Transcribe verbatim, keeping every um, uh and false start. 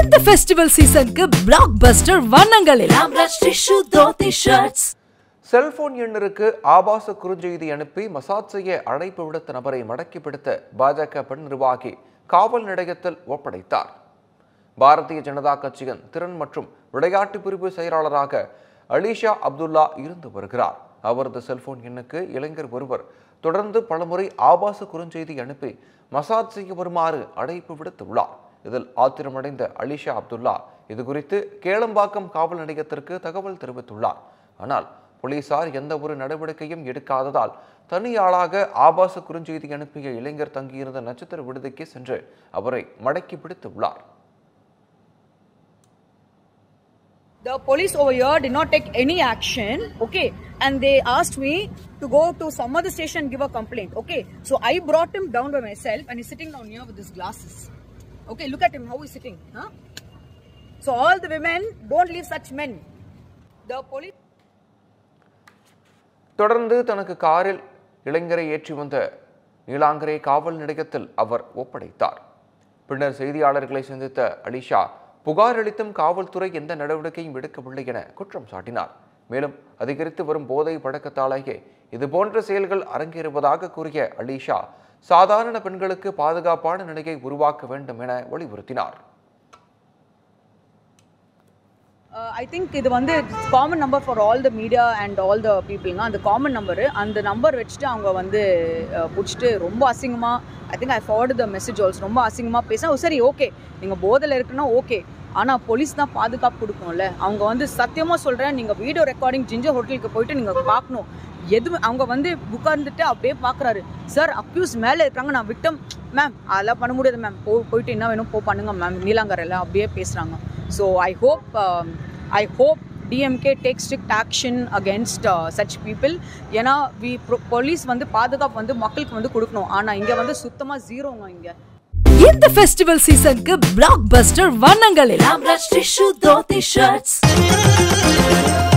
இந்த ஃபெஸ்டிவல் சீசனுக்கு பிளாக்பஸ்டர் வண்ணங்களில் ஆம்ரஷ் டிஷ்யூ தோத்தி ஷர்ட்ஸ். செல்போன் எண்ணிற்கு ஆபாச குறுஞ்செய்தி அனுப்பி மசாஜ் செய்ய அழைப்பு விடுத்த நபரை மடக்கி பிடித்த பாஜக பெண் நிர்வாகி காவல் நிலையத்தில் ஒப்படைத்தார். பாரதிய ஜனதா கட்சியின் திறன் மற்றும் விளையாட்டு பிரிவு செயலாளராக அலிஷா அப்துல்லா இருந்து வருகிறார். அவரது செல்போன் எண்ணுக்கு இளைஞர் ஒருவர் தொடர்ந்து பலமுறை ஆபாச குறுஞ்செய்தி அனுப்பி மசாஜ் செய்ய வருமாறு அழைப்பு விடுத்துள்ளார். இதில் ஆத்திரமடைந்த அலிஷா அப்துல்லா இதுகுறித்து கேளம்பாக்கம் காவல் நிலையத்திற்கு தகவல் தெரிவித்துள்ளார். ஆனால் போலீசார் எந்த ஒரு நடவடிக்கையும் எடுக்காததால் தனியாளாக ஆபாச குறுஞ்செய்தி அனுப்பிய இளைஞர் தங்கியிருந்த நட்சத்திர விடுதிக்கு சென்று அவரை மடக்கி பிடித்துள்ளார். The police over here did not take any action, okay, and they asked me to go to some other station and give a complaint, okay. So I brought him down by myself and he's sitting down here with his glasses. Okay, look at him, how he's sitting, huh? So all the women, don't leave such men. The police. தொடர்ந்து தனக்கு காரில் இளைஞரை ஏற்றி வந்த நீலாங்கரை காவல் நிலையத்தில் அவர் ஒப்படைத்தார். பின்னர் செய்தியாளர்களை சந்தித்த அலிஷா புகார் அளித்தும் காவல்துறை எந்த நடவடிக்கையும் எடுக்கவில்லை என குற்றம் சாட்டினார். மேலும் அதிகரித்து வரும் போதை பழக்கத்தாலேயே இதுபோன்ற செயல்கள் அரங்கேறுவதாக கூறிய அலிஷா சாதாரண பெண்களுக்கு பாதுகாப்பான நிலையை உருவாக்க வேண்டும் என வலியுறுத்தினார். ஐ திங்க் இது வந்து common number for all the media and all the பீப்புள்ங்க. அந்த காமன் நம்பரு அந்த நம்பர் வச்சுட்டு அவங்க வந்து பிடிச்சிட்டு ரொம்ப அசிங்கமாக I think I forward the message also ரொம்ப அசிங்கமாக பேச. சரி ஓகே நீங்கள் போதையில் இருக்குன்னா ஓகே, ஆனால் போலீஸ் தான் பாதுகாப்பு கொடுக்கும்ல. அவங்க வந்து சத்தியமாக சொல்கிறேன், நீங்கள் வீடியோ ரெக்கார்டிங் ஜிஞ்சர் ஹோட்டலுக்கு போயிட்டு நீங்கள் பார்க்கணும். எதுவும் அவங்க வந்து உட்கார்ந்துட்டு அப்படியே பார்க்குறாரு. சார் அக்யூஸ் மேலே இருக்காங்க, நான் விக்டம் மேம் அதெல்லாம் பண்ண முடியாது மேம், போ போயிட்டு என்ன வேணும் போ பண்ணுங்க மேம் நீலாங்கரையில் அப்படியே பேசுகிறாங்க. So I hope I hope D M K takes strict action against uh, such people. ஏன்னா வி போலீஸ் வந்து பாதுகாப்பு வந்து மக்களுக்கு வந்து கொடுக்கணும். ஆனால் இங்கே வந்து சுத்தமாக ஜீரோங்க. இங்கே இந்த ஃபெஸ்டிவல் சீசனுக்கு பிளாக்பஸ்டர் வண்ணங்களில் ஆம்ரஷ் டிஷ்யூ தோத்தி ஷர்ட்ஸ்.